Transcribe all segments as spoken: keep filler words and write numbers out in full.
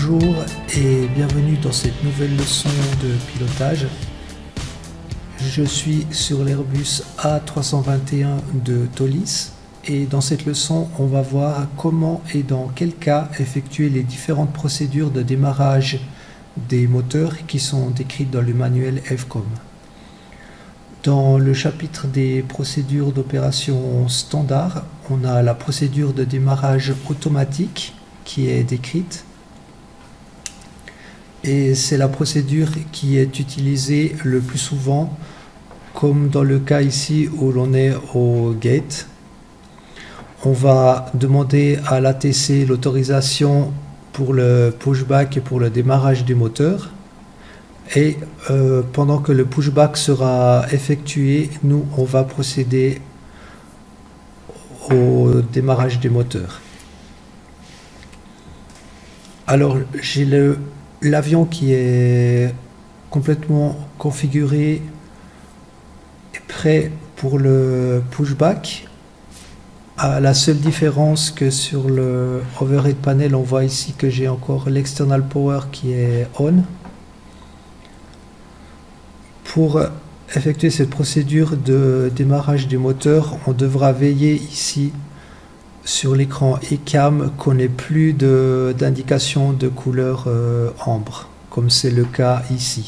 Bonjour et bienvenue dans cette nouvelle leçon de pilotage. Je suis sur l'Airbus A trois cent vingt et un de Taulis et dans cette leçon on va voir comment et dans quel cas effectuer les différentes procédures de démarrage des moteurs qui sont décrites dans le manuel F COM. Dans le chapitre des procédures d'opération standard, on a la procédure de démarrage automatique qui est décrite. Et c'est la procédure qui est utilisée le plus souvent, comme dans le cas ici où l'on est au gate. On va demander à l'A T C l'autorisation pour le pushback et pour le démarrage du moteur. Et euh, pendant que le pushback sera effectué, nous, on va procéder au démarrage des moteurs. Alors, j'ai le l'avion qui est complètement configuré et prêt pour le pushback. À la seule différence que sur le overhead panel, on voit ici que j'ai encore l'external power qui est on. Pour effectuer cette procédure de démarrage du moteur, on devra veiller ici sur l'écran E C A M qu'on n'ait plus d'indication de, de couleur euh, ambre, comme c'est le cas ici.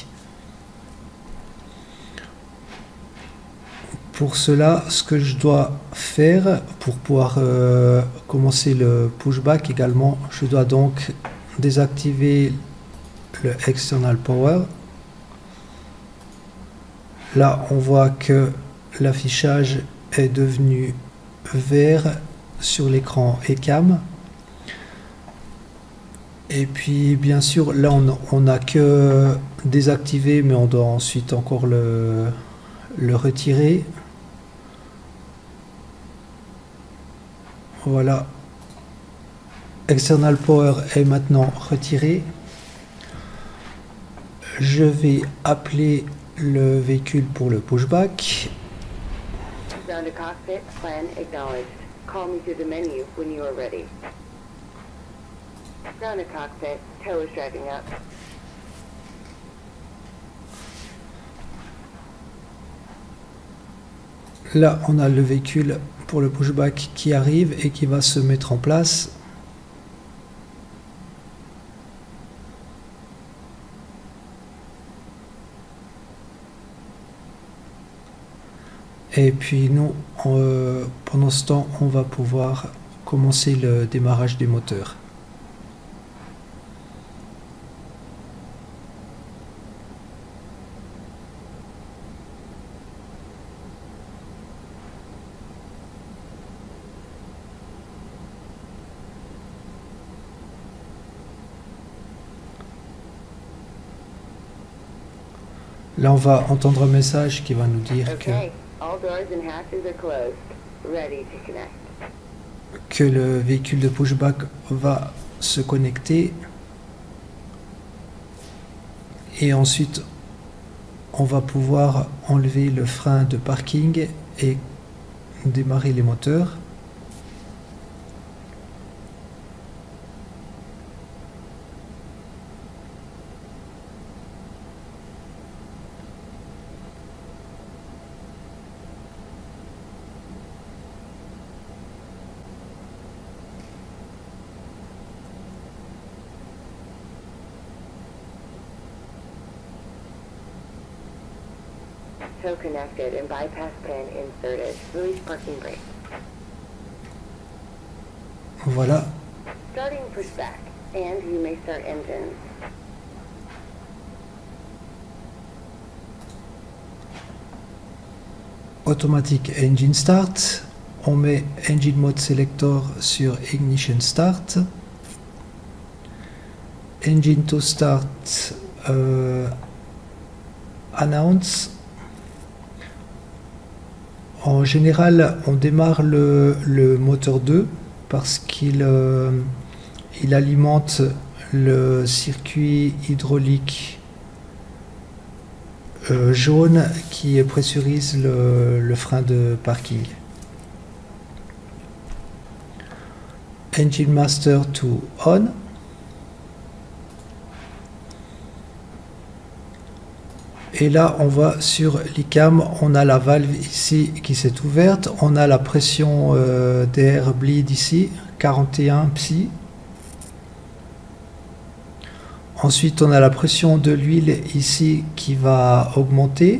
Pour cela, ce que je dois faire pour pouvoir euh, commencer le pushback également, je dois donc désactiver le external power. Là, on voit que l'affichage est devenu vert sur l'écran E C A M. Et puis, bien sûr, là, on n'a que désactivé, mais on doit ensuite encore le, le retirer. Voilà. External power est maintenant retiré. Je vais appeler le véhicule pour le pushback. Ground to cockpit, plan acknowledged. Call me through the menu when you are ready. Ground to cockpit, tow is driving up. Là, on a le véhicule pour le pushback qui arrive et qui va se mettre en place. Et puis nous, euh, pendant ce temps, on va pouvoir commencer le démarrage des moteurs. Là, on va entendre un message qui va nous dire que All doors and hatches are closed. Ready to connect. que le véhicule de pushback va se connecter. Et ensuite, on va pouvoir enlever le frein de parking et démarrer les moteurs. Tow connected and bypass pin inserted. Release parking brake. Voilà. Starting pushback, and you may start engines. Automatic engine start. On met engine mode selector sur ignition start. Engine to start euh, announce. En général, on démarre le, le moteur deux parce qu'il euh, il alimente le circuit hydraulique euh, jaune qui pressurise le, le frein de parking. Engine Master to on. Et là, on voit sur l'I C A M, on a la valve ici qui s'est ouverte. On a la pression euh, d'air bleed ici, quarante et un psi. Ensuite, on a la pression de l'huile ici qui va augmenter.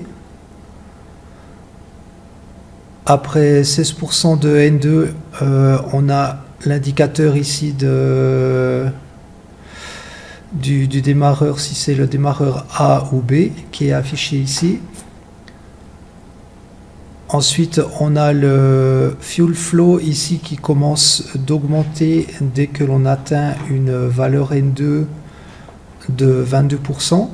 Après seize pour cent de N deux, euh, on a l'indicateur ici de, du, du démarreur, si c'est le démarreur A ou B, qui est affiché ici. Ensuite, on a le fuel flow ici qui commence d'augmenter dès que l'on atteint une valeur N deux de vingt-deux pour cent.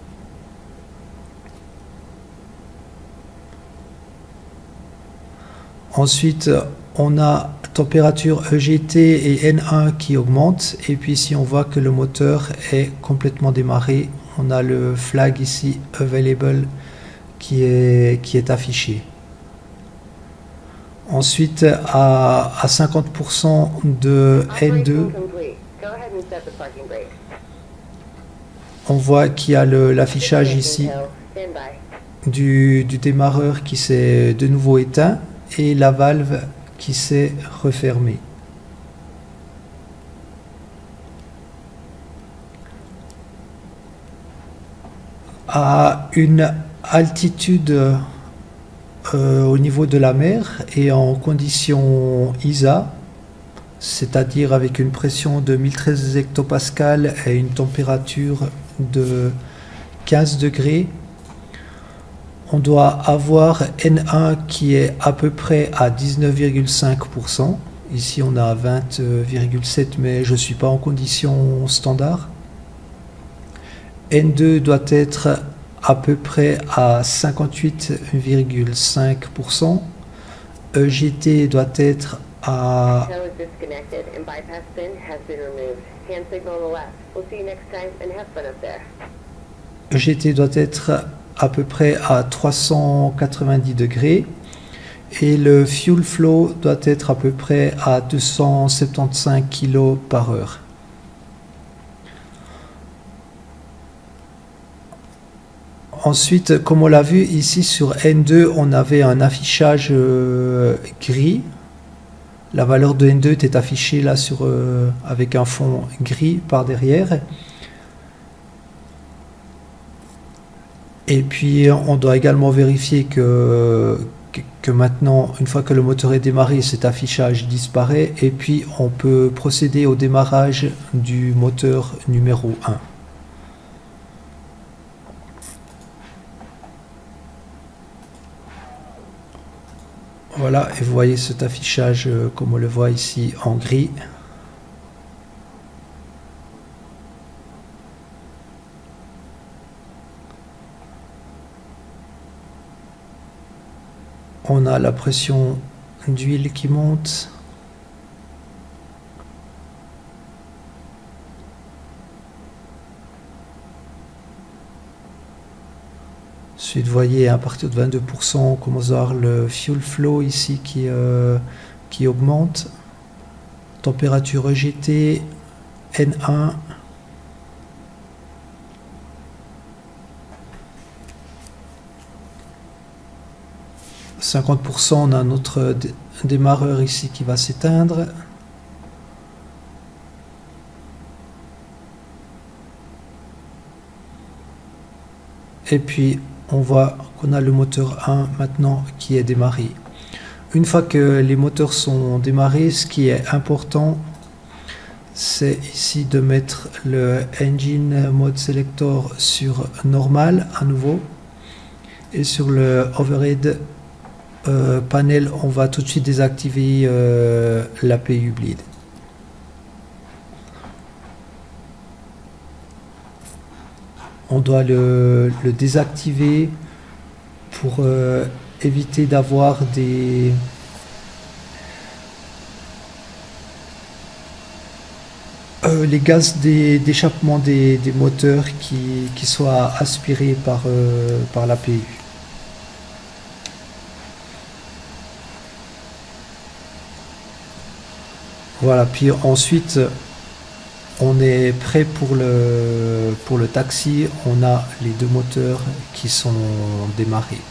Ensuite, on a température E G T et N un qui augmentent. Et puis ici, on voit que le moteur est complètement démarré. On a le flag ici, available, qui est, qui est affiché. Ensuite, à, à cinquante pour cent de N deux, on voit qu'il y a l'affichage ici du, du démarreur qui s'est de nouveau éteint et la valve qui s'est refermée. À une altitude euh, au niveau de la mer et en conditions I S A, c'est-à-dire avec une pression de mille treize hectopascales et une température de quinze degrés, on doit avoir N un qui est à peu près à dix-neuf virgule cinq pour cent. Ici on a vingt virgule sept, mais je ne suis pas en condition standard. N deux doit être à peu près à cinquante-huit virgule cinq pour cent. E G T doit être à E G T doit être à peu près à trois cent quatre-vingt-dix degrés et le fuel flow doit être à peu près à deux cent soixante-quinze kg par heure. Ensuite, comme on l'a vu ici sur N deux, on avait un affichage euh, gris. La valeur de N deux était affichée là sur, euh, avec un fond gris par derrière. Et puis on doit également vérifier que, que maintenant, une fois que le moteur est démarré, cet affichage disparaît. Et puis on peut procéder au démarrage du moteur numéro un. Voilà, et vous voyez cet affichage comme on le voit ici en gris. On a la pression d'huile qui monte. Ensuite, vous voyez, à partir de vingt-deux pour cent, on commence à avoir le fuel flow ici qui, euh, qui augmente. Température E G T, N un. cinquante pour cent, on a notre démarreur ici qui va s'éteindre. Et puis, on voit qu'on a le moteur un maintenant qui est démarré. Une fois que les moteurs sont démarrés, ce qui est important, c'est ici de mettre le Engine Mode Selector sur normal à nouveau. Et sur le Overhead euh, Panel, on va tout de suite désactiver euh, l'A P U Bleed. On doit le, le désactiver pour euh, éviter d'avoir des euh, les gaz d'échappement des, des moteurs qui, qui soient aspirés par, euh, par l'A P U. Voilà, puis ensuite on est prêt pour le, pour le taxi. On a les deux moteurs qui sont démarrés.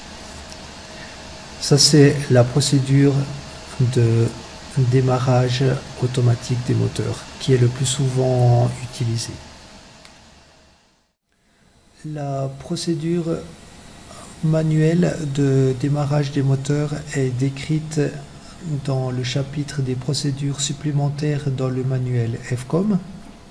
Ça, c'est la procédure de démarrage automatique des moteurs qui est le plus souvent utilisée. La procédure manuelle de démarrage des moteurs est décrite dans le chapitre des procédures supplémentaires dans le manuel F COM.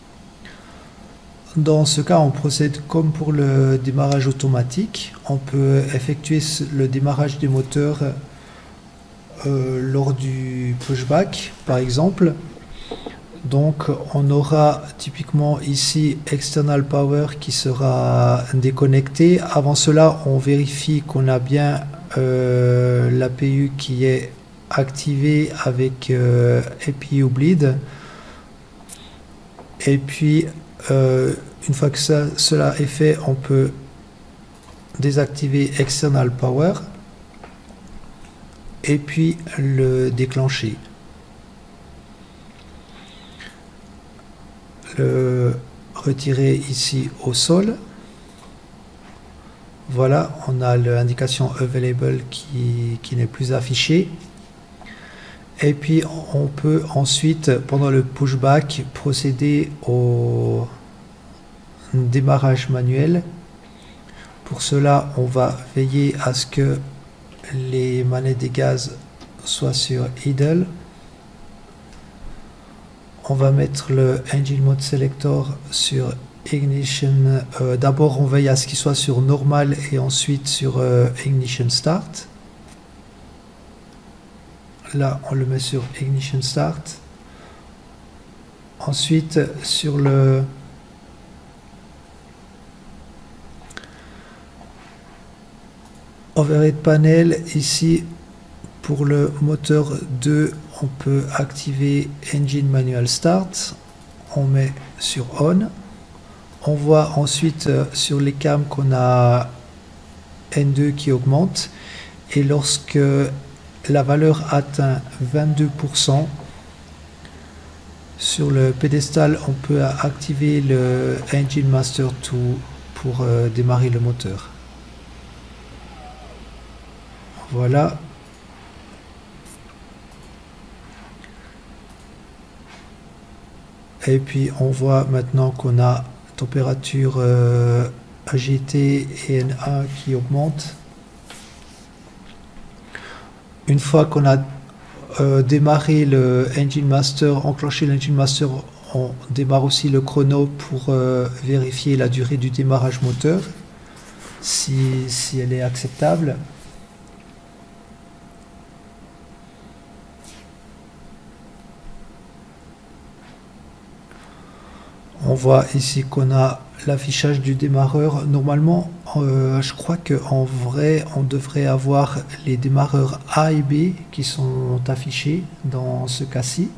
Dans ce cas, on procède comme pour le démarrage automatique. On peut effectuer le démarrage des moteurs euh, lors du pushback, par exemple. Donc, on aura typiquement ici External Power qui sera déconnecté. Avant cela, on vérifie qu'on a bien euh, l'A P U qui est activée avec euh, A P U Bleed. Et puis, euh, une fois que ça, cela est fait, on peut désactiver External Power et puis le déclencher. Le retirer ici au sol. Voilà, on a l'indication Available qui, qui n'est plus affichée. Et puis on peut ensuite, pendant le pushback, procéder au démarrage manuel. Pour cela, on va veiller à ce que les manettes des gaz soient sur idle. On va mettre le Engine Mode Selector sur Ignition. Euh, D'abord, on veille à ce qu'il soit sur Normal et ensuite sur euh, Ignition Start. Là, on le met sur Ignition Start. Ensuite, sur le Overhead Panel, ici, pour le moteur deux, on peut activer Engine Manual Start. On met sur On. On voit ensuite euh, sur les cams qu'on a N deux qui augmente. Et lorsque la valeur atteint vingt-deux pour cent, sur le pédestal, on peut activer le Engine Master deux pour euh, démarrer le moteur. Voilà. Et puis on voit maintenant qu'on a température euh, A G T et N A qui augmente. Une fois qu'on a euh, démarré le Engine Master, enclenché l'Engine Master, on démarre aussi le chrono pour euh, vérifier la durée du démarrage moteur, si, si elle est acceptable. On voit ici qu'on a l'affichage du démarreur. Normalement, euh, je crois qu'en vrai, on devrait avoir les démarreurs A et B qui sont affichés dans ce cas-ci.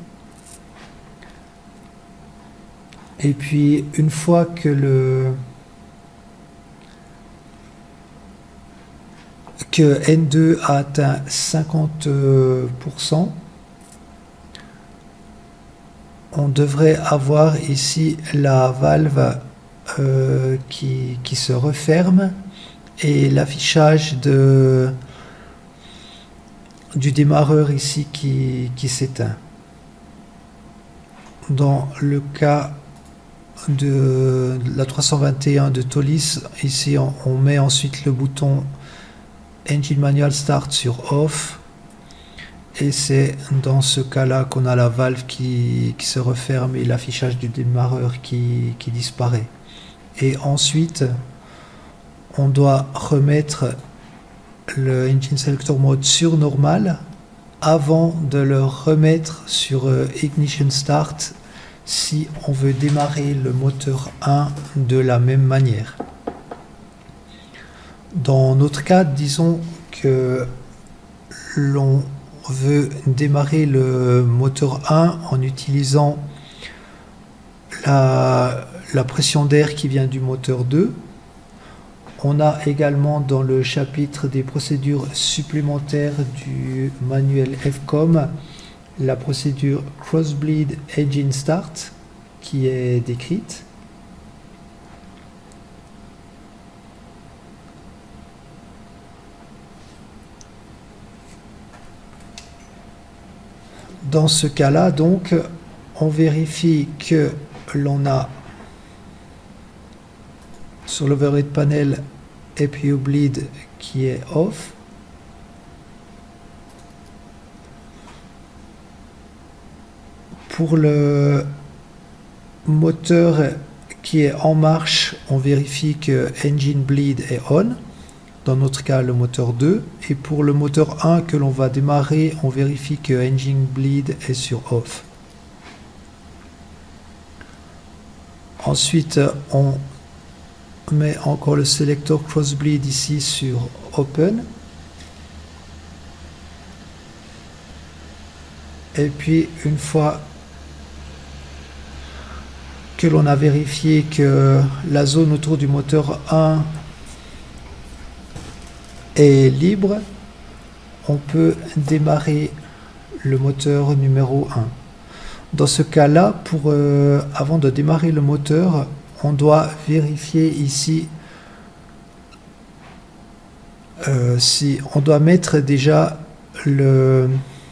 Et puis, une fois que le que N deux a atteint cinquante pour cent, on devrait avoir ici la valve euh, qui, qui se referme et l'affichage de du démarreur ici qui, qui s'éteint. Dans le cas de la trois cent vingt et un de Tolis, ici on, on met ensuite le bouton Engine Manual Start sur Off. Et c'est dans ce cas-là qu'on a la valve qui, qui se referme et l'affichage du démarreur qui, qui disparaît. Et ensuite, on doit remettre le Engine Selector Mode sur Normal avant de le remettre sur euh, Ignition Start si on veut démarrer le moteur un de la même manière. Dans notre cas, disons que l'on veut démarrer le moteur un en utilisant la, la pression d'air qui vient du moteur deux. On a également dans le chapitre des procédures supplémentaires du manuel F COM la procédure Crossbleed Engine Start. qui est décrite. Dans ce cas-là, donc, on vérifie que l'on a sur l'overhead panel A P U bleed qui est off. Pour le moteur qui est en marche, on vérifie que engine bleed est on. Dans notre cas, le moteur deux. Et pour le moteur un que l'on va démarrer, on vérifie que engine bleed est sur off. Ensuite, on met encore le sélecteur crossbleed ici sur open. Et puis, une fois que l'on a vérifié que la zone autour du moteur un est libre, on peut démarrer le moteur numéro un. Dans ce cas-là, pour euh, avant de démarrer le moteur, on doit vérifier ici euh, si on doit mettre déjà le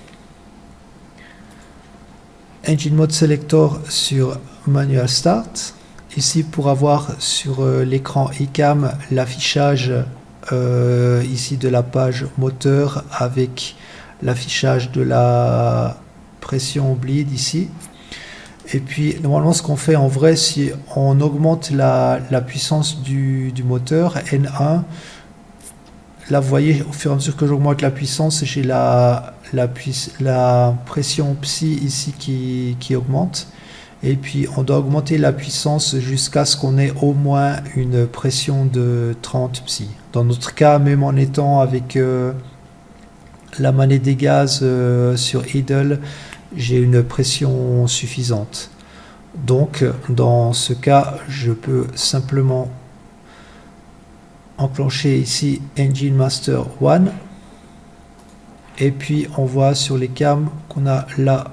engine mode selector sur manual start. Ici, pour avoir sur euh, l'écran I C A M l'affichage euh, ici de la page moteur avec l'affichage de la pression bleed ici. Et puis normalement ce qu'on fait en vrai, si on augmente la, la puissance du, du moteur N un, là vous voyez au fur et à mesure que j'augmente la puissance, j'ai la, la, la pression psi ici qui, qui augmente. Et puis on doit augmenter la puissance jusqu'à ce qu'on ait au moins une pression de trente psi. Dans notre cas, même en étant avec euh, la manette des gaz euh, sur idle, j'ai une pression suffisante. Donc dans ce cas, je peux simplement enclencher ici Engine Master un. Et puis on voit sur les cams qu'on a la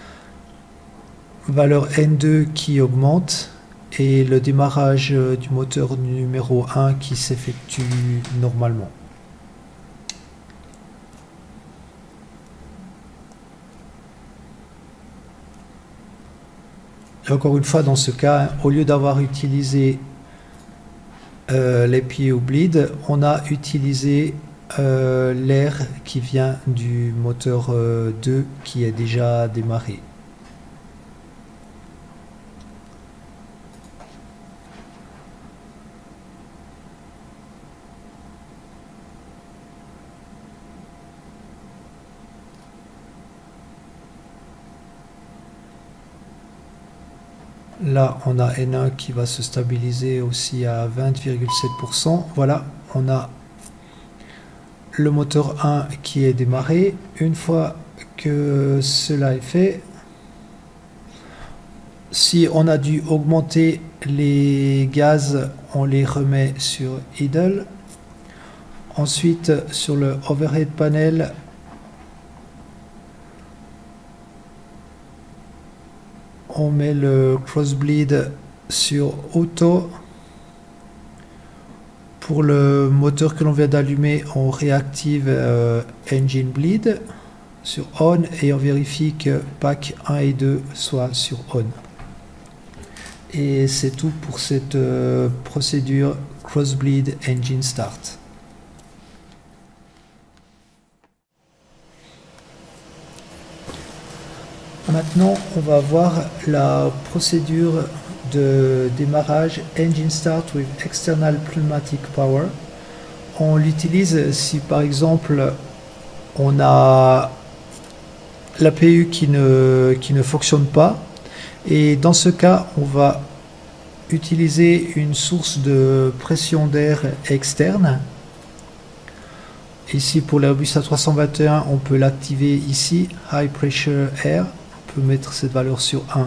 valeur N deux qui augmente et le démarrage du moteur numéro un qui s'effectue normalement. Et encore une fois, dans ce cas, au lieu d'avoir utilisé euh, l'A P U bleed, on a utilisé euh, l'air qui vient du moteur euh, deux qui est déjà démarré. Là, on a N un qui va se stabiliser aussi à vingt virgule sept pour cent. Voilà, on a le moteur un qui est démarré. Une fois que cela est fait, si on a dû augmenter les gaz, on les remet sur idle. Ensuite, sur le overhead panel, on met le crossbleed sur auto. Pour le moteur que l'on vient d'allumer, on réactive euh, engine bleed sur on et on vérifie que pack un et deux soient sur on. Et c'est tout pour cette euh, procédure crossbleed engine start. Maintenant, on va voir la procédure de démarrage Engine Start with External Pneumatic Power. On l'utilise si par exemple on a l'A P U qui ne, qui ne fonctionne pas. Et dans ce cas, on va utiliser une source de pression d'air externe. Ici pour l'Airbus A trois cent vingt et un, on peut l'activer ici, High Pressure Air. On peut mettre cette valeur sur un.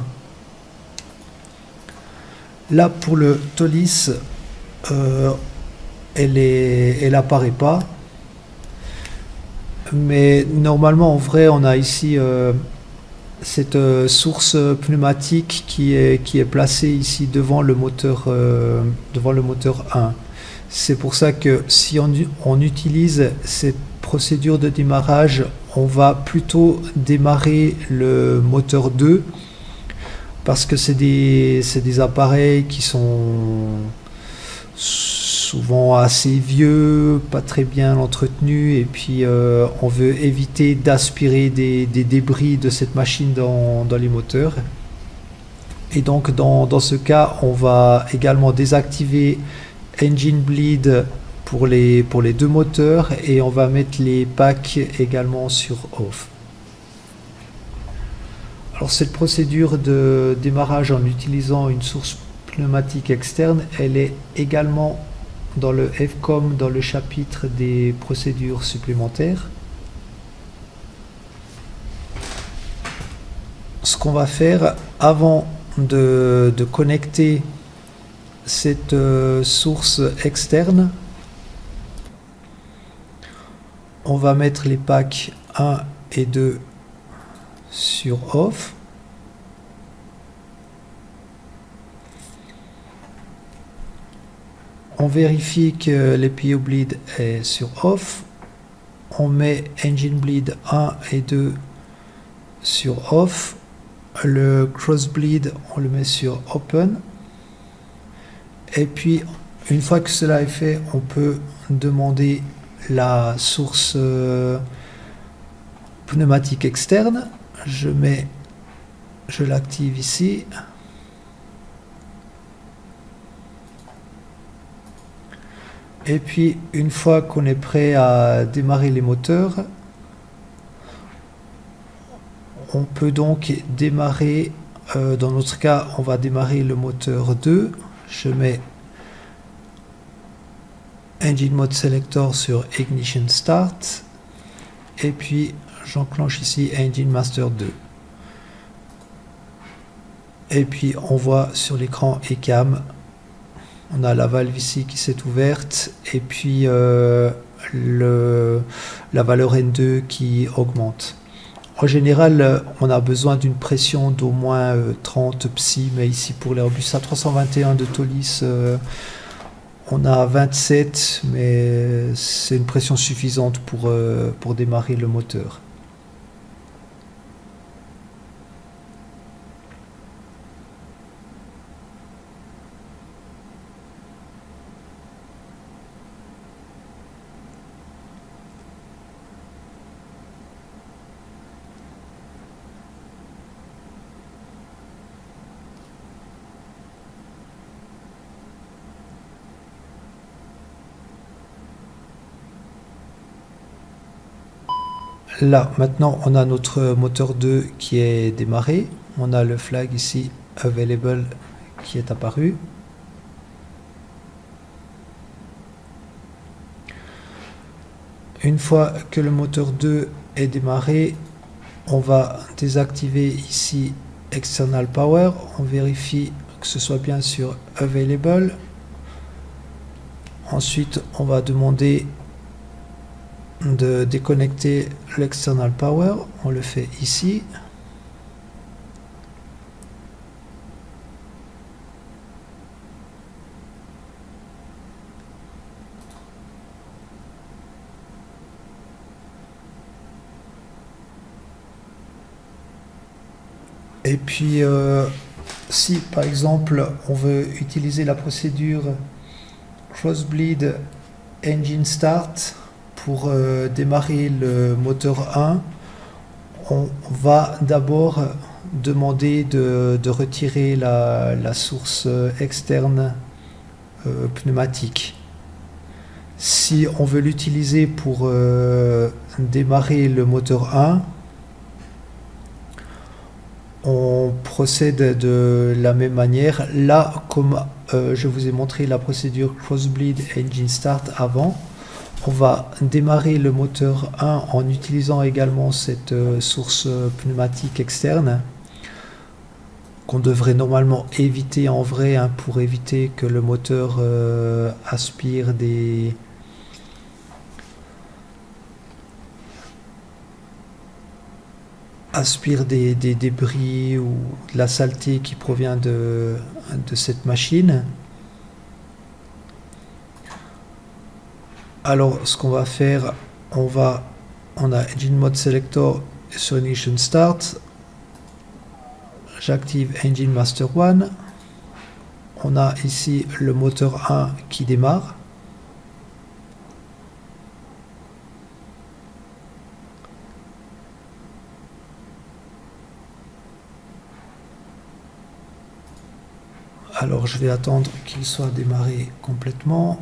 Là pour le Tolis, euh, elle est, elle apparaît pas. Mais normalement en vrai on a ici euh, cette euh, source pneumatique qui est, qui est placée ici devant le moteur, euh, devant le moteur un. C'est pour ça que si on, on utilise cette procédure de démarrage, on va plutôt démarrer le moteur deux parce que c'est des, c'est des appareils qui sont souvent assez vieux, pas très bien entretenus, et puis euh, on veut éviter d'aspirer des, des débris de cette machine dans, dans les moteurs. Et donc dans, dans ce cas, on va également désactiver Engine Bleed pour les, pour les deux moteurs, et on va mettre les packs également sur off. Alors cette procédure de démarrage en utilisant une source pneumatique externe, elle est également dans le F COM, dans le chapitre des procédures supplémentaires. Ce qu'on va faire avant de, de connecter cette euh, source externe, on va mettre les packs un et deux sur off. On vérifie que le P O bleed est sur off. On met engine bleed un et deux sur off. Le cross bleed, on le met sur open. Et puis, une fois que cela est fait, on peut demander la source euh, pneumatique externe. Je mets, je l'active ici. Et puis, une fois qu'on est prêt à démarrer les moteurs, on peut donc démarrer, euh, dans notre cas, on va démarrer le moteur deux. Je mets Engine Mode Selector sur Ignition Start. Et puis, j'enclenche ici Engine Master deux. Et puis, on voit sur l'écran E C A M, on a la valve ici qui s'est ouverte, et puis euh, le, la valeur N deux qui augmente. En général, on a besoin d'une pression d'au moins euh, trente psi, mais ici pour l'Airbus A trois cent vingt et un de Tolis, euh, on a vingt-sept, mais c'est une pression suffisante pour, euh, pour démarrer le moteur. Là, maintenant, on a notre moteur deux qui est démarré. On a le flag ici, Available, qui est apparu. Une fois que le moteur deux est démarré, on va désactiver ici External Power. On vérifie que ce soit bien sur Available. Ensuite, on va demander de déconnecter l'external power. On le fait ici. Et puis euh, si par exemple on veut utiliser la procédure crossbleed engine start pour euh, démarrer le moteur un, on va d'abord demander de, de retirer la, la source externe euh, pneumatique. Si on veut l'utiliser pour euh, démarrer le moteur un, on procède de la même manière. Là, comme euh, je vous ai montré la procédure crossbleed engine start avant, on va démarrer le moteur un en utilisant également cette euh, source pneumatique externe qu'on devrait normalement éviter en vrai, hein, pour éviter que le moteur euh, aspire des aspire des, des débris ou de la saleté qui provient de, de cette machine. Alors ce qu'on va faire, on va on a Engine Mode Selector sur Ignition Start. J'active Engine Master un. On a ici le moteur un qui démarre. Alors je vais attendre qu'il soit démarré complètement.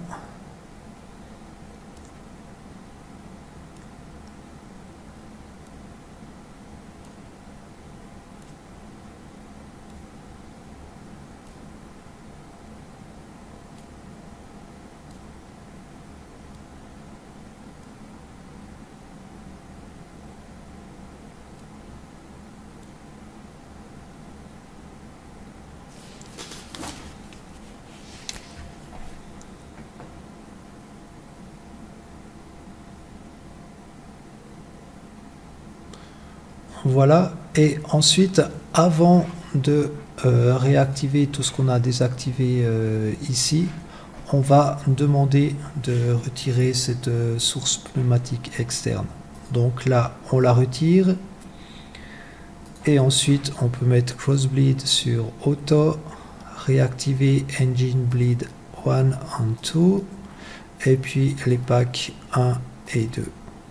Voilà, et ensuite, avant de euh, réactiver tout ce qu'on a désactivé euh, ici, on va demander de retirer cette euh, source pneumatique externe. Donc là, on la retire, et ensuite, on peut mettre Cross Bleed sur Auto, réactiver Engine Bleed un and deux, et puis les packs un et deux.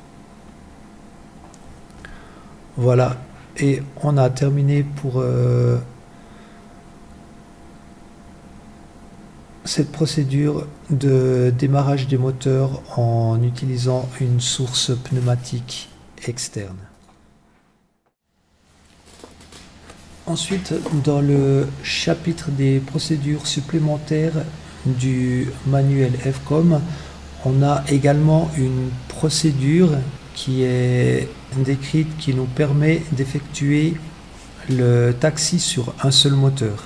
Voilà, et on a terminé pour euh, cette procédure de démarrage des moteurs en utilisant une source pneumatique externe. Ensuite, dans le chapitre des procédures supplémentaires du manuel F COM, on a également une procédure qui est décrite qui nous permet d'effectuer le taxi sur un seul moteur.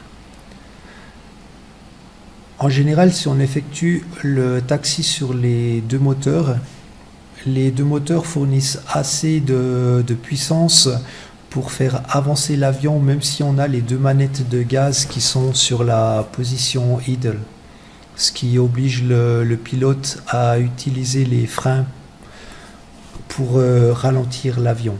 En général, si on effectue le taxi sur les deux moteurs, les deux moteurs fournissent assez de, de puissance pour faire avancer l'avion, même si on a les deux manettes de gaz qui sont sur la position idle, ce qui oblige le, le pilote à utiliser les freins pour euh, ralentir l'avion.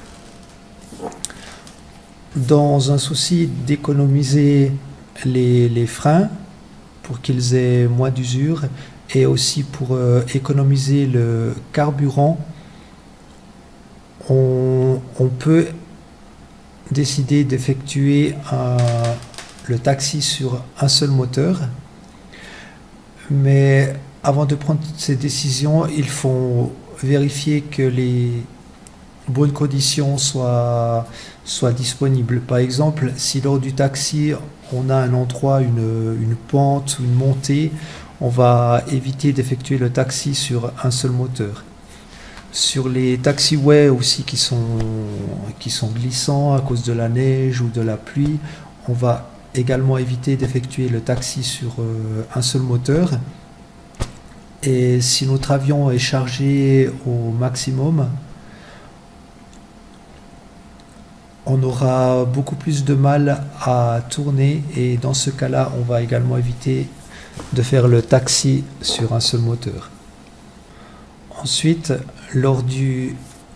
Dans un souci d'économiser les, les freins pour qu'ils aient moins d'usure et aussi pour euh, économiser le carburant, on, on peut décider d'effectuer le taxi sur un seul moteur. Mais avant de prendre ces décisions, il faut vérifier que les bonnes conditions soient, soient disponibles. Par exemple, si lors du taxi, on a un endroit, une, une pente ou une montée, on va éviter d'effectuer le taxi sur un seul moteur. Sur les taxiways aussi qui sont, qui sont glissants à cause de la neige ou de la pluie, on va également éviter d'effectuer le taxi sur euh, un seul moteur. Et si notre avion est chargé au maximum, on aura beaucoup plus de mal à tourner, et dans ce cas-là, on va également éviter de faire le taxi sur un seul moteur. Ensuite, lors du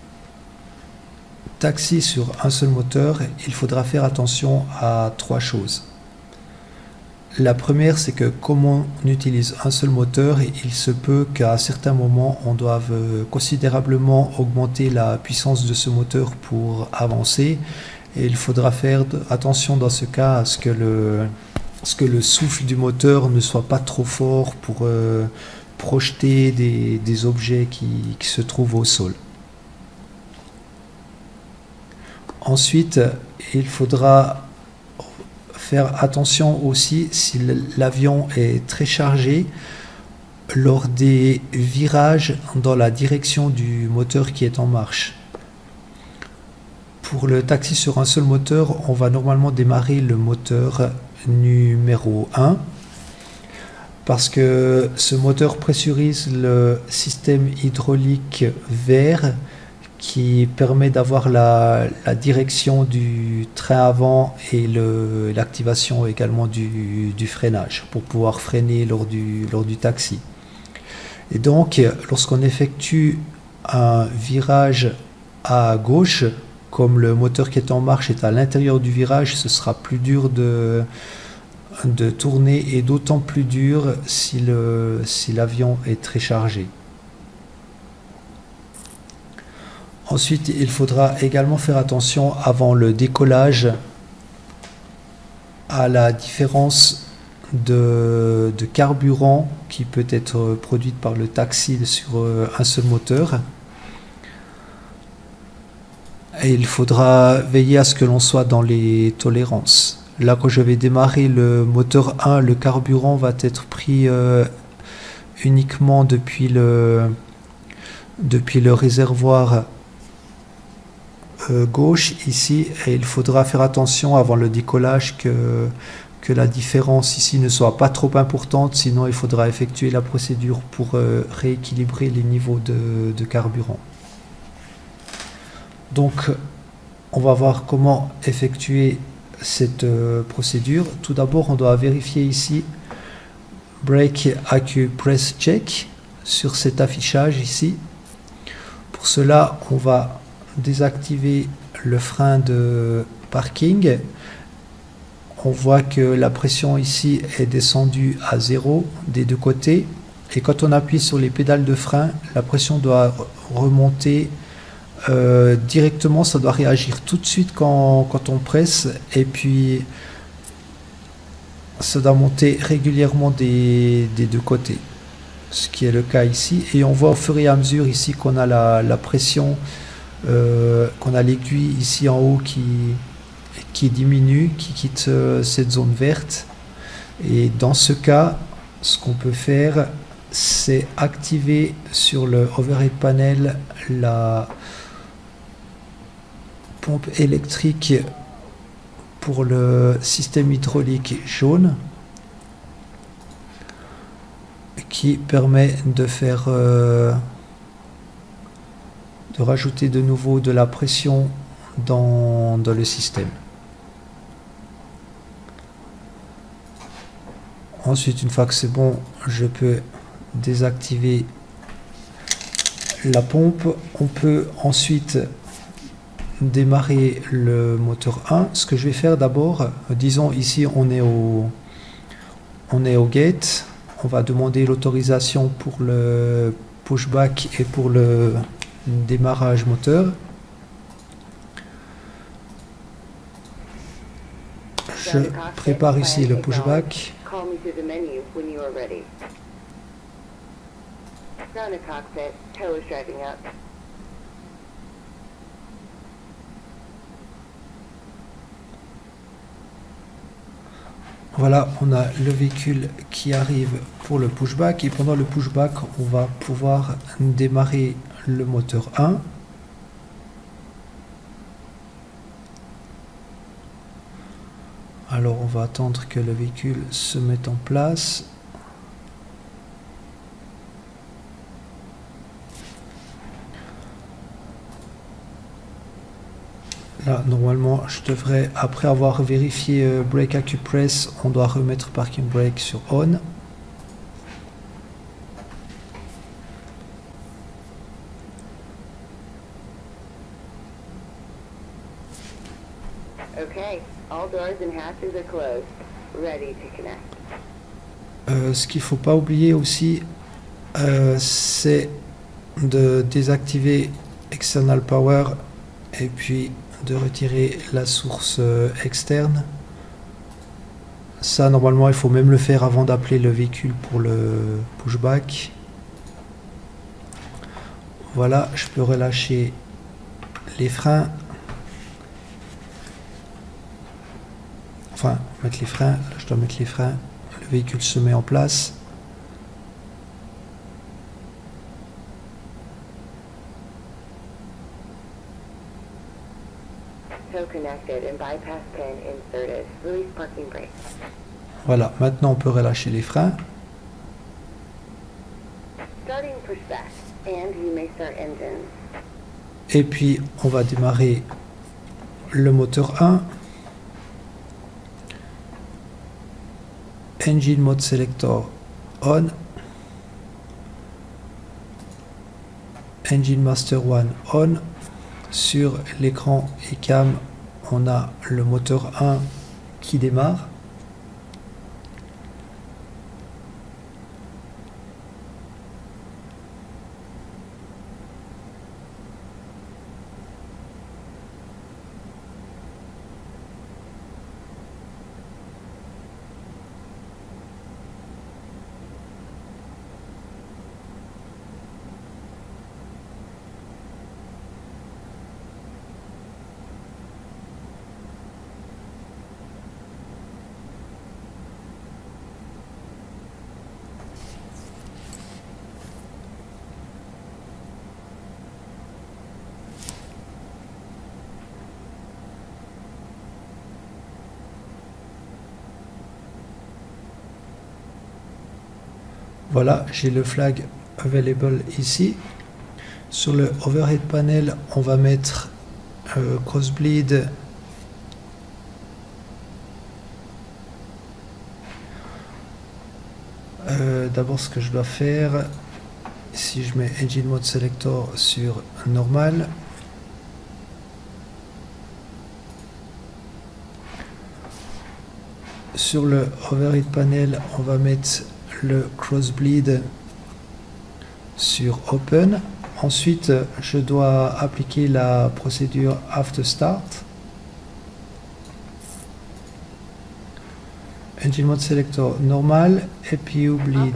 taxi sur un seul moteur, il faudra faire attention à trois choses. La première, c'est que comme on utilise un seul moteur, il se peut qu'à certains moments, on doive considérablement augmenter la puissance de ce moteur pour avancer. Et il faudra faire attention dans ce cas à ce que le, à ce que le souffle du moteur ne soit pas trop fort pour euh, projeter des, des objets qui, qui se trouvent au sol. Ensuite, il faudra faire attention aussi si l'avion est très chargé lors des virages dans la direction du moteur qui est en marche. Pour le taxi sur un seul moteur, on va normalement démarrer le moteur numéro un parce que ce moteur pressurise le système hydraulique vert qui permet d'avoir la, la direction du train avant et l'activation également du, du freinage pour pouvoir freiner lors du, lors du taxi. Et donc, lorsqu'on effectue un virage à gauche, comme le moteur qui est en marche est à l'intérieur du virage, ce sera plus dur de, de tourner et d'autant plus dur si le, si l'avion est très chargé. Ensuite, il faudra également faire attention avant le décollage à la différence de, de carburant qui peut être produite par le taxi sur un seul moteur. Et il faudra veiller à ce que l'on soit dans les tolérances. Là, quand je vais démarrer le moteur un, le carburant va être pris euh, uniquement depuis le, depuis le réservoir Euh, gauche ici, et il faudra faire attention avant le décollage que, que la différence ici ne soit pas trop importante, sinon il faudra effectuer la procédure pour euh, rééquilibrer les niveaux de, de carburant. Donc on va voir comment effectuer cette euh, procédure. Tout d'abord, on doit vérifier ici Brake Accu Press Check sur cet affichage ici. Pour cela, on va désactiver le frein de parking. On voit que la pression ici est descendue à zéro des deux côtés, et quand on appuie sur les pédales de frein, la pression doit remonter euh, directement. Ça doit réagir tout de suite quand, quand on presse, et puis ça doit monter régulièrement des, des deux côtés, ce qui est le cas ici. Et on voit au fur et à mesure ici qu'on a la, la pression Euh, qu'on a l'aiguille ici en haut qui, qui diminue, qui quitte euh, cette zone verte. Et dans ce cas, ce qu'on peut faire, c'est activer sur le overhead panel la pompe électrique pour le système hydraulique jaune, qui permet de faire euh, de rajouter de nouveau de la pression dans, dans le système. Ensuite, une fois que c'est bon, je peux désactiver la pompe. On peut ensuite démarrer le moteur un. Ce que je vais faire d'abord, disons ici on est au, on est au gate. On va demander l'autorisation pour le pushback et pour le démarrage moteur. Je prépare ici le pushback. Voilà, on a le véhicule qui arrive pour le pushback, et pendant le pushback, on va pouvoir démarrer le moteur un. Alors on va attendre que le véhicule se mette en place. Là, normalement, je devrais, après avoir vérifié euh, Brake Accu Press, on doit remettre Parking Brake sur On. Okay, all doors and hatches are closed. Ready to connect. Euh, ce qu'il ne faut pas oublier aussi, euh, c'est de désactiver External Power et puis de retirer la source euh, externe. Ça, normalement, il faut même le faire avant d'appeler le véhicule pour le pushback. Voilà, je peux relâcher les freins. Enfin, mettre les freins, je dois mettre les freins. Le véhicule se met en place. Voilà, maintenant on peut relâcher les freins. Et puis on va démarrer le moteur un. Engine Mode Selector on. Engine Master un on. Sur l'écran E C A M, on a le moteur un qui démarre. Voilà, j'ai le flag available ici. Sur le overhead panel, on va mettre euh, crossbleed euh, d'abord ce que je dois faire, si je mets Engine Mode Selector sur normal, sur le overhead panel, on va mettre le crossbleed sur open. Ensuite, je dois appliquer la procédure after start. Engine Mode Selector normal, A P U bleed,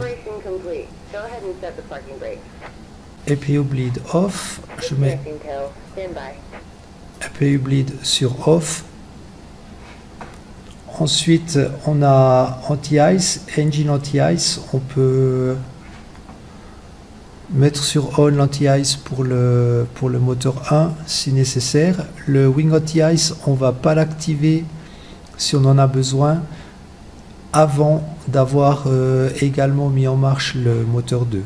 A P U bleed off. Je mets A P U bleed sur off. Ensuite, on a anti-ice, engine anti-ice. On peut mettre sur on l'anti-ice pour le, pour le moteur un si nécessaire. Le wing anti-ice, on ne va pas l'activer si on en a besoin avant d'avoir euh, également mis en marche le moteur deux.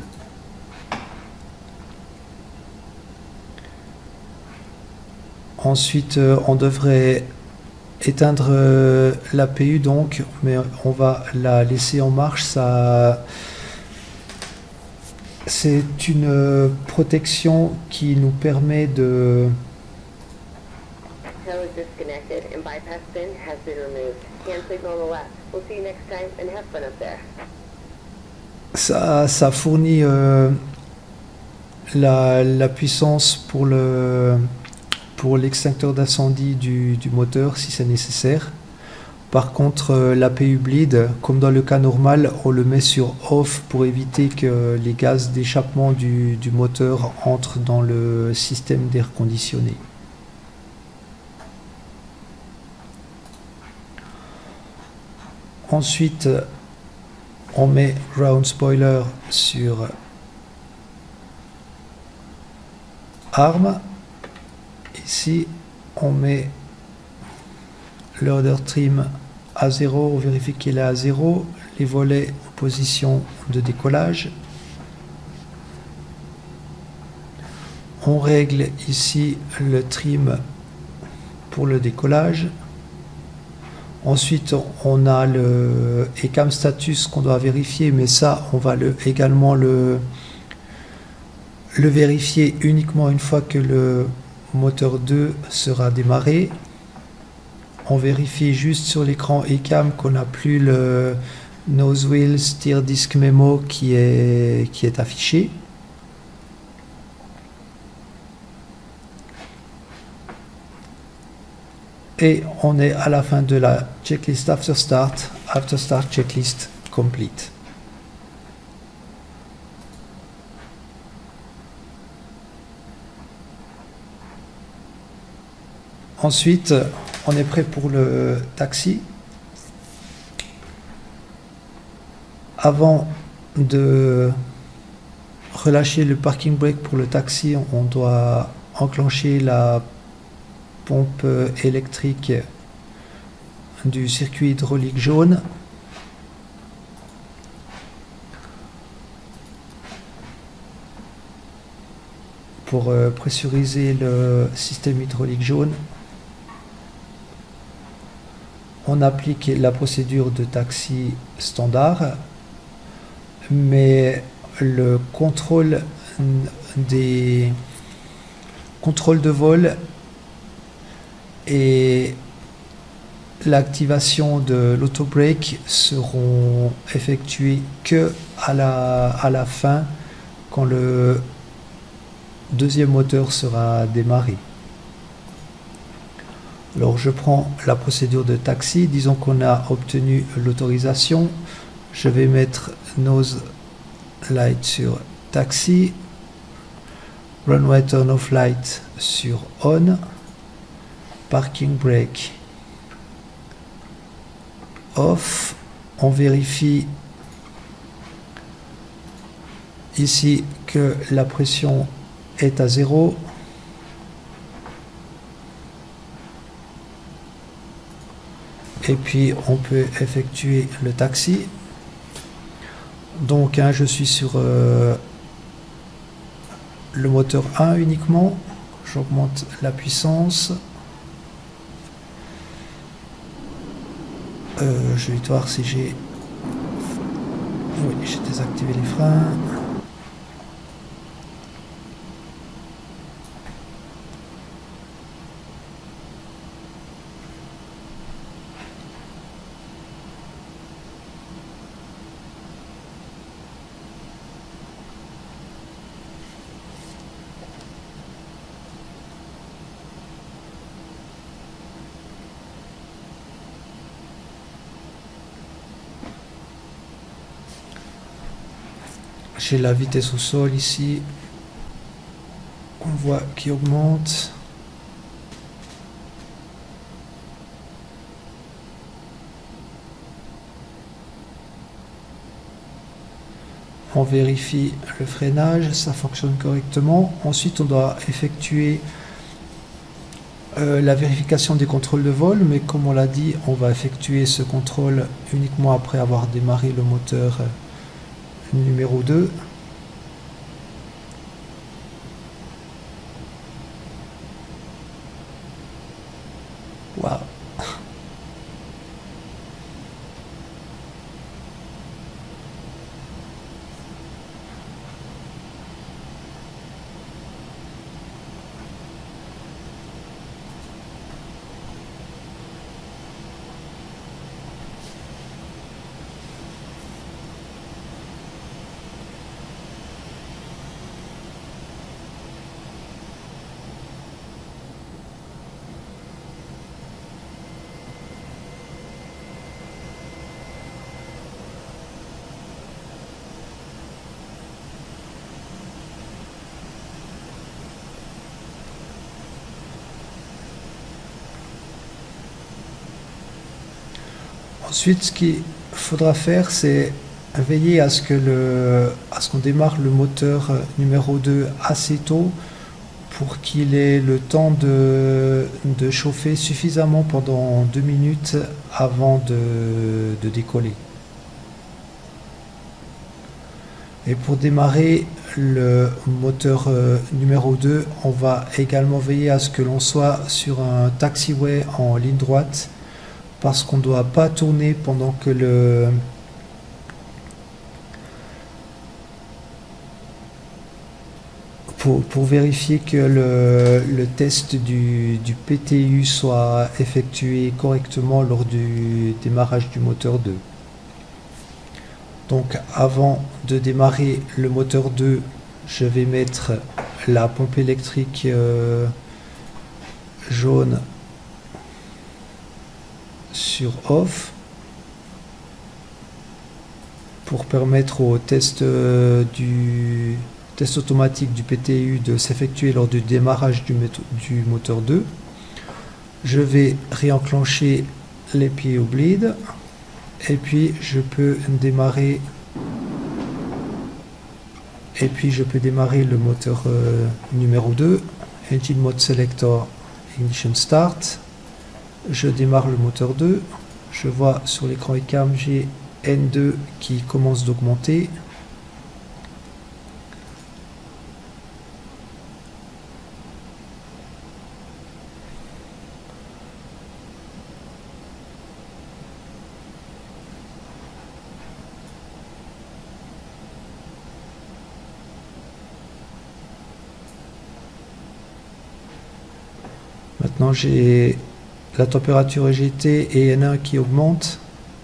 Ensuite, euh, on devrait éteindre euh, l'A P U donc, mais on va la laisser en marche. Ça, c'est une euh, protection qui nous permet de ça, ça fournit euh, la, la puissance pour le pour l'extincteur d'incendie du, du moteur si c'est nécessaire. Par contre, euh, l'A P U bleed, comme dans le cas normal, on le met sur off pour éviter que les gaz d'échappement du, du moteur entrent dans le système d'air conditionné. Ensuite, on met ground spoiler sur arme. Ici, on met l'order trim à zéro, on vérifie qu'il est à zéro, les volets en position de décollage. On règle ici le trim pour le décollage. Ensuite, on a le E C A M status qu'on doit vérifier, mais ça, on va le, également le, le vérifier uniquement une fois que le moteur deux sera démarré. On vérifie juste sur l'écran E C A M qu'on n'a plus le nose wheel steer disc memo qui est, qui est affiché. Et on est à la fin de la checklist after start, after start checklist complete. Ensuite, on est prêt pour le taxi. Avant de relâcher le parking brake pour le taxi, on doit enclencher la pompe électrique du circuit hydraulique jaune. pour euh, pressuriser le système hydraulique jaune, on applique la procédure de taxi standard, mais le contrôle des contrôles de vol et l'activation de l'auto-brake seront effectués que à la, à la fin, quand le deuxième moteur sera démarré. Alors je prends la procédure de taxi, disons qu'on a obtenu l'autorisation, je vais mettre nose light sur taxi, runway turn off light sur on, parking brake off. On vérifie ici que la pression est à zéro. Et puis on peut effectuer le taxi. Donc hein, je suis sur euh, le moteur un uniquement. J'augmente la puissance. Euh, je vais voir si j'ai... Oui, j'ai désactivé les freins. J'ai la vitesse au sol ici, on voit qui augmente. On vérifie le freinage, ça fonctionne correctement. Ensuite on doit effectuer euh, la vérification des contrôles de vol, mais comme on l'a dit, on va effectuer ce contrôle uniquement après avoir démarré le moteur numéro deux. Waouh. Ensuite, ce qu'il faudra faire, c'est veiller à ce que le, à ce qu'on démarre le moteur numéro deux assez tôt pour qu'il ait le temps de, de chauffer suffisamment pendant deux minutes avant de, de décoller. Et pour démarrer le moteur numéro deux, on va également veiller à ce que l'on soit sur un taxiway en ligne droite, parce qu'on ne doit pas tourner pendant que le pour, pour vérifier que le, le test du, du P T U soit effectué correctement lors du démarrage du moteur deux. Donc avant de démarrer le moteur deux, je vais mettre la pompe électrique euh, jaune sur off pour permettre au test euh, du test automatique du P T U de s'effectuer lors du démarrage du, du moteur deux. Je vais réenclencher les pieds au bleed et puis je peux démarrer et puis je peux démarrer le moteur euh, numéro deux. Engine mode selector, ignition start. Je démarre le moteur deux, je vois sur l'écran E C A M j'ai N deux qui commence d'augmenter. Maintenant j'ai la température E G T et N un qui augmente.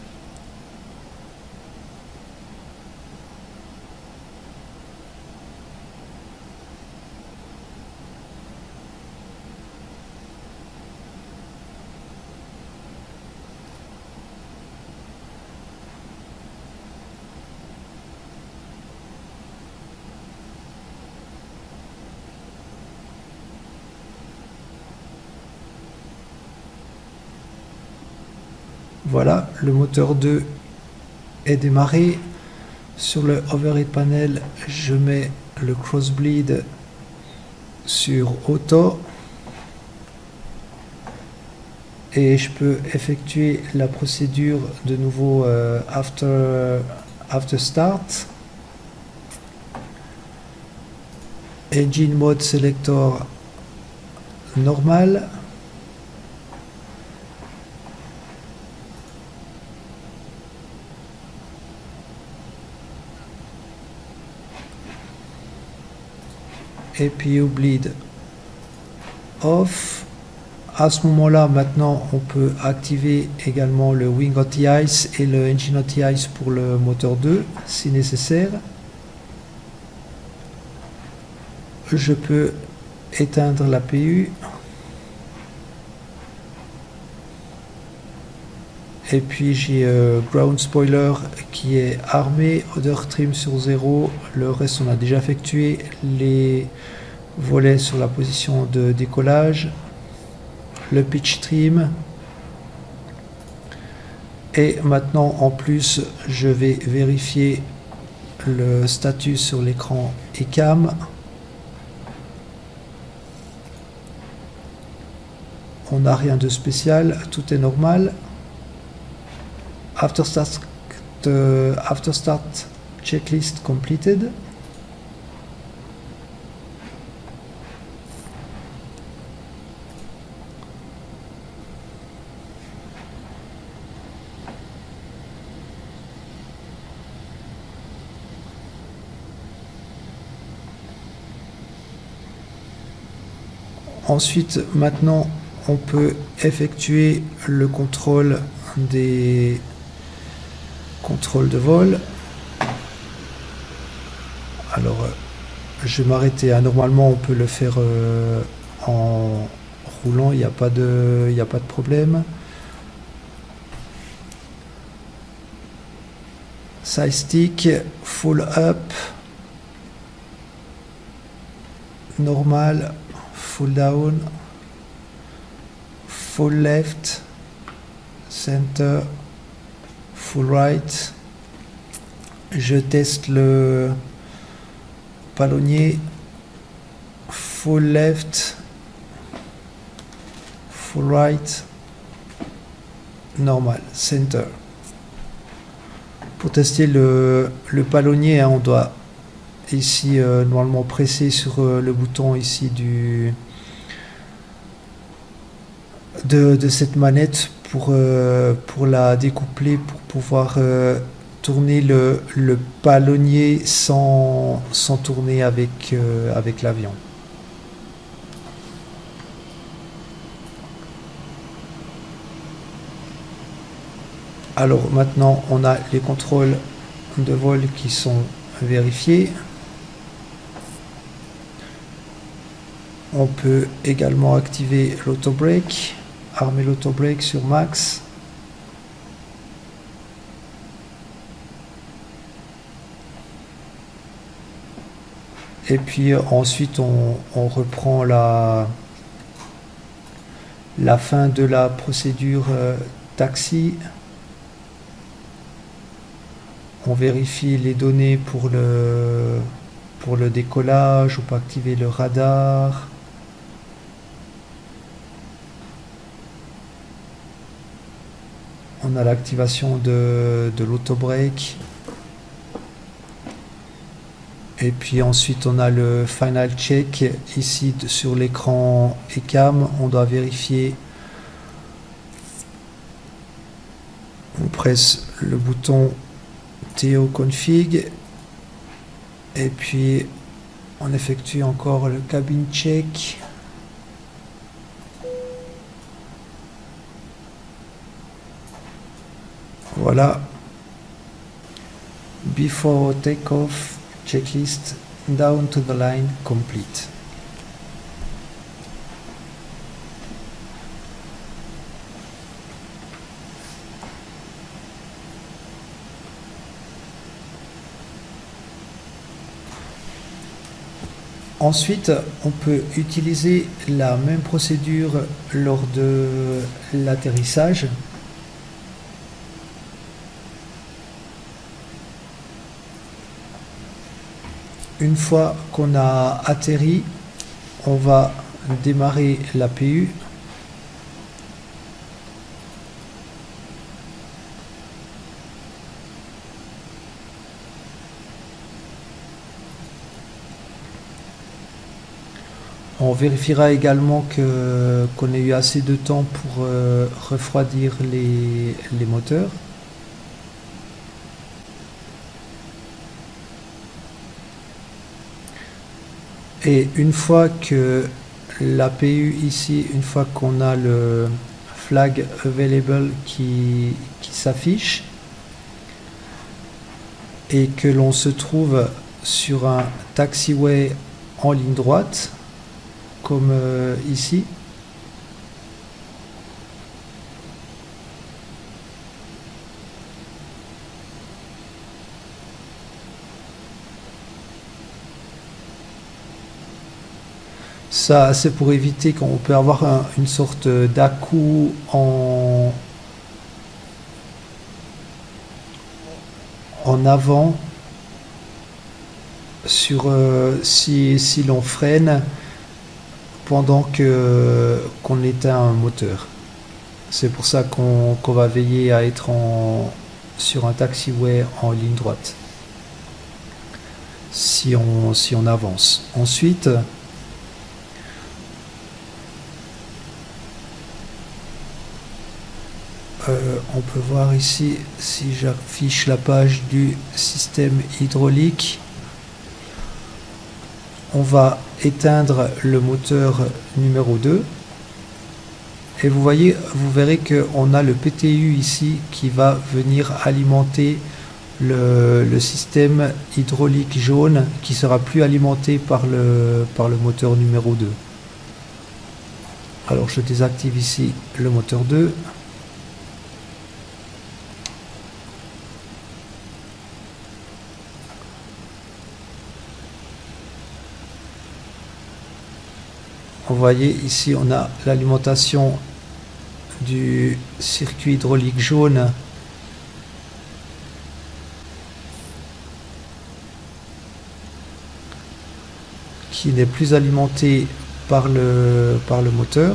Voilà, le moteur deux est démarré. Sur le overhead panel, je mets le crossbleed sur auto et je peux effectuer la procédure de nouveau euh, after, after start. Engine mode selector normal. A P U bleed off. À ce moment-là, maintenant, on peut activer également le Wing Anti-Ice et le Engine Anti-Ice pour le moteur deux, si nécessaire. Je peux éteindre l'A P U. Et puis j'ai euh, Ground Spoiler qui est armé, Odor Trim sur zéro, le reste on a déjà effectué, les volets sur la position de décollage, le Pitch Trim, et maintenant en plus je vais vérifier le statut sur l'écran E C A M. On n'a rien de spécial, tout est normal. After start, uh, after start checklist completed. Ensuite, maintenant, on peut effectuer le contrôle des contrôle de vol. Alors je vais m'arrêter, hein. Normalement on peut le faire euh, en roulant, il n'y a pas de il n'y a pas de problème. Side stick, full up, normal, full down, full left, center, full right. Je teste le palonnier, full left, full right, normal, center. Pour tester le, le palonnier, hein, on doit ici euh, normalement presser sur euh, le bouton ici du de, de cette manette pour, euh, pour la découpler, pour pouvoir euh, tourner le, le palonnier sans, sans tourner avec, euh, avec l'avion. Alors maintenant on a les contrôles de vol qui sont vérifiés. On peut également activer l'auto-brake, armer l'auto-brake sur max. Et puis ensuite on, on reprend la, la fin de la procédure euh, taxi. On vérifie les données pour le, pour le décollage, on peut activer le radar. On a l'activation de, de l'auto-brake. Et puis ensuite on a le final check ici sur l'écran E C A M. On doit vérifier. On presse le bouton T O config et puis on effectue encore le cabin check. voilà. Before takeoff, checklist down to the line complete. Ensuite, on peut utiliser la même procédure lors de l'atterrissage. Une fois qu'on a atterri, on va démarrer l'A P U. On vérifiera également que qu'on ait eu assez de temps pour euh, refroidir les, les moteurs. Et une fois que l'A P U ici, une fois qu'on a le flag available qui, qui s'affiche et que l'on se trouve sur un taxiway en ligne droite, comme euh, ici, ça c'est pour éviter qu'on peut avoir un, une sorte d'à-coup en, en avant sur euh, si, si l'on freine pendant que qu'on éteint un moteur. C'est pour ça qu'on qu'on va veiller à être en, sur un taxiway en ligne droite si on, si on avance. Ensuite, euh, on peut voir ici, si j'affiche la page du système hydraulique, on va éteindre le moteur numéro deux et vous voyez, vous verrez qu'on a le P T U ici qui va venir alimenter le, le système hydraulique jaune qui sera plus alimenté par le, par le moteur numéro deux. Alors je désactive ici le moteur deux. Vous voyez ici on a l'alimentation du circuit hydraulique jaune qui n'est plus alimenté par le, par le moteur.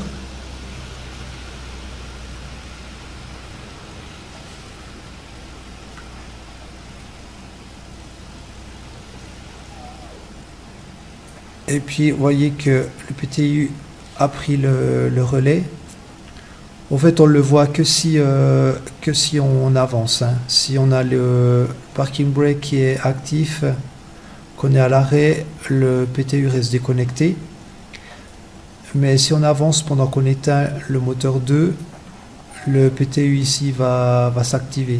Et puis vous voyez que le P T U a pris le, le relais. En fait on le voit que si, euh, que si on avance, hein. Si on a le parking brake qui est actif, qu'on est à l'arrêt, le P T U reste déconnecté. Mais si on avance pendant qu'on éteint le moteur deux, le P T U ici va, va s'activer.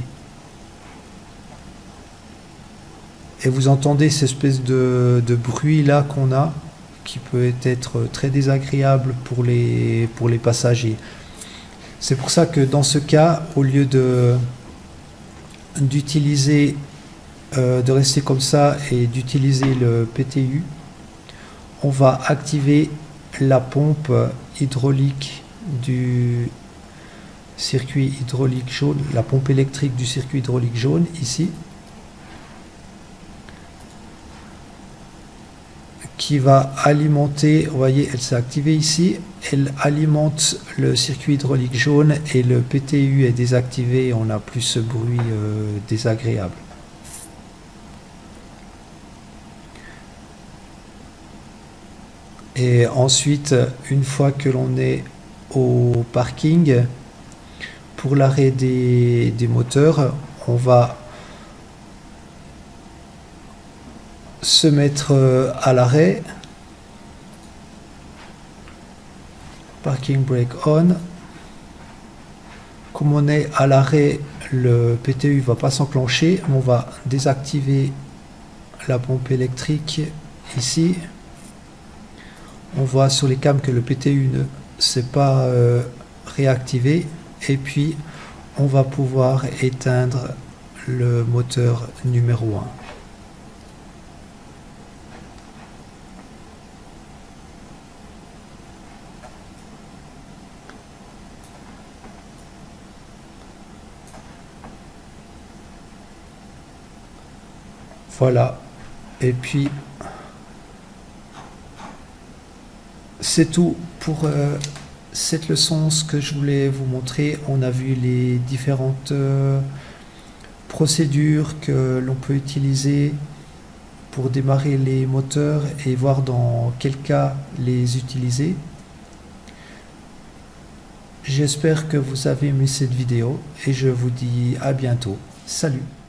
Et vous entendez cette espèce de, de bruit là qu'on a, qui peut être très désagréable pour les, pour les passagers. C'est pour ça que dans ce cas, au lieu de d'utiliser, euh, de rester comme ça et d'utiliser le P T U, on va activer la pompe hydraulique du circuit hydraulique jaune, la pompe électrique du circuit hydraulique jaune ici, qui va alimenter, vous voyez, elle s'est activée ici, elle alimente le circuit hydraulique jaune et le P T U est désactivé et on n'a plus ce bruit euh, désagréable. Et ensuite, une fois que l'on est au parking, pour l'arrêt des, des moteurs, on va se mettre à l'arrêt, parking brake on. Comme on est à l'arrêt, le P T U va pas s'enclencher. On va désactiver la pompe électrique ici. On voit sur les cams que le P T U ne s'est pas euh, réactivé, et puis on va pouvoir éteindre le moteur numéro un. Voilà, et puis c'est tout pour euh, cette leçon. Ce que je voulais vous montrer, on a vu les différentes euh, procédures que l'on peut utiliser pour démarrer les moteurs et voir dans quel cas les utiliser. J'espère que vous avez aimé cette vidéo et je vous dis à bientôt. Salut!